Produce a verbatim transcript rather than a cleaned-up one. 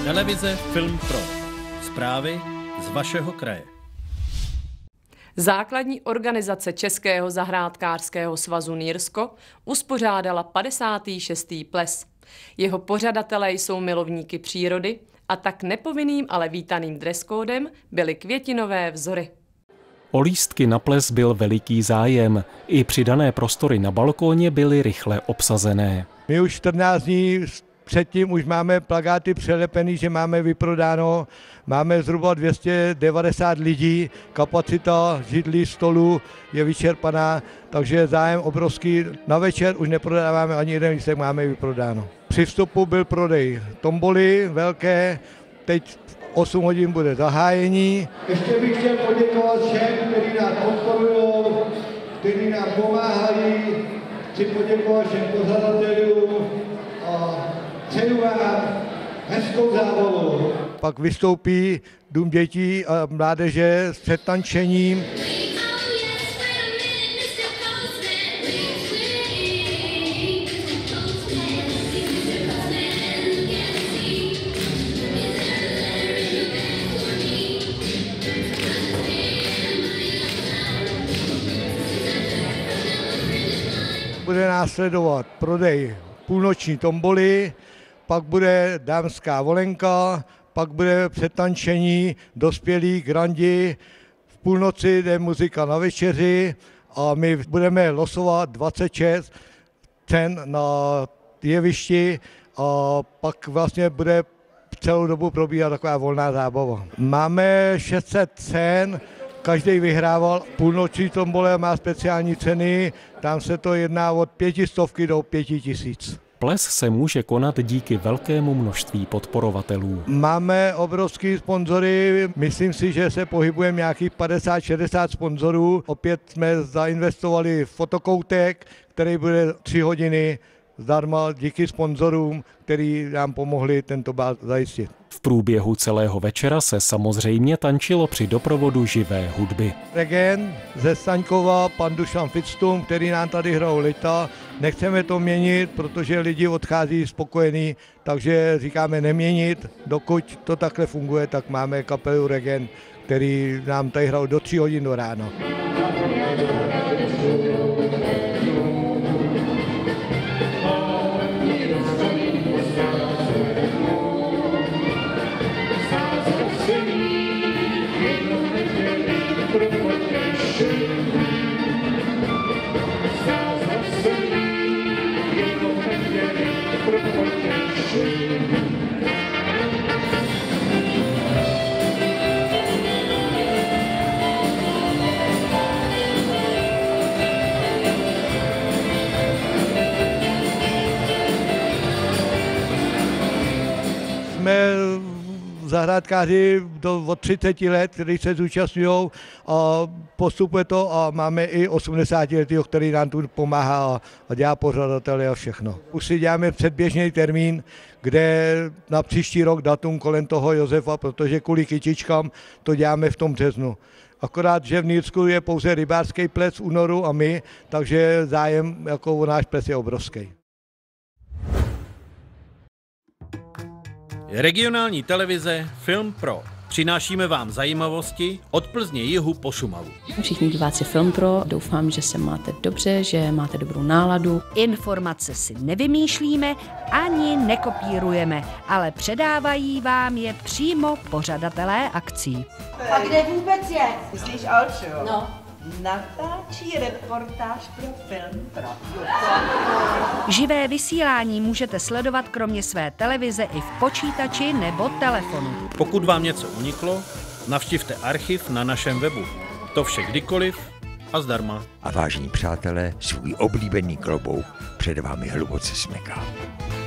Televize Film Pro. Zprávy z vašeho kraje. Základní organizace Českého zahrádkářského svazu Nýrsko uspořádala padesátý šestý ples. Jeho pořadatelé jsou milovníky přírody a tak nepovinným, ale vítaným dresskódem byly květinové vzory. O lístky na ples byl veliký zájem. I přidané prostory na balkóně byly rychle obsazené. My už čtrnáct dní předtím už máme plakáty přelepený, že máme vyprodáno. Máme zhruba dvě stě devadesát lidí, kapacita židlí, stolů je vyčerpaná, takže je zájem obrovský. Na večer už neprodáváme ani jeden lístek, máme vyprodáno. Při vstupu byl prodej tomboly velké, teď osm hodin bude zahájení. Ještě bych chtěl poděkovat všem, kteří nás podporují, kteří nám pomáhají. Chci poděkovat všem pořadatelům a přeju vám hezkou zábavu. Pak vystoupí Dům dětí a mládeže s předtančením. Bude následovat prodej půlnoční tomboly, pak bude dámská volenka, pak bude předtančení dospělí grandi, v půlnoci jde muzika na večeři a my budeme losovat dvacet šest cen na jevišti a pak vlastně bude celou dobu probíhat taková volná zábava. Máme šest set cen. Každý vyhrával půlnoční tombole, má speciální ceny, tam se to jedná od pětistovky do pěti tisíc. Ples se může konat díky velkému množství podporovatelů. Máme obrovský sponzory, myslím si, že se pohybujeme nějakých padesát šedesát sponzorů. Opět jsme zainvestovali fotokoutek, který bude tři hodiny zdarma díky sponzorům, kteří nám pomohli tento bál zajistit. V průběhu celého večera se samozřejmě tančilo při doprovodu živé hudby. Regent ze Staňkova, pan Dušan Fitztum, který nám tady hrajou leta. Nechceme to měnit, protože lidi odchází spokojení, takže říkáme neměnit. Dokud to takhle funguje, tak máme kapelu Regent, který nám tady hrajou do tří hodin do rána. Jsme zahrádkáři do, od třiceti let, kteří se zúčastňují a postupuje to a máme i osmdesátiletého, který nám tu pomáhá a, a dělá pořadatele a všechno. Už si děláme předběžný termín, kde na příští rok datum kolem toho Josefa, protože kvůli kytičkám to děláme v tom březnu. Akorát, že v Nýrsku je pouze rybářský ples v únoru a my, takže zájem jako o náš ples je obrovský. Regionální televize Film Pro. Přinášíme vám zajímavosti od Plzně jihu po Šumavu. Všichni diváci Film Pro, doufám, že se máte dobře, že máte dobrou náladu. Informace si nevymýšlíme ani nekopírujeme, ale předávají vám je přímo pořadatelé akcí. A kde vůbec je? Myslíš Alčo? No. Natáčí reportáž pro Film Pro. Živé vysílání můžete sledovat kromě své televize i v počítači nebo telefonu. Pokud vám něco uniklo, navštivte archiv na našem webu. To vše kdykoliv a zdarma. A vážení přátelé, svůj oblíbený klobouk před vámi hluboce smeká.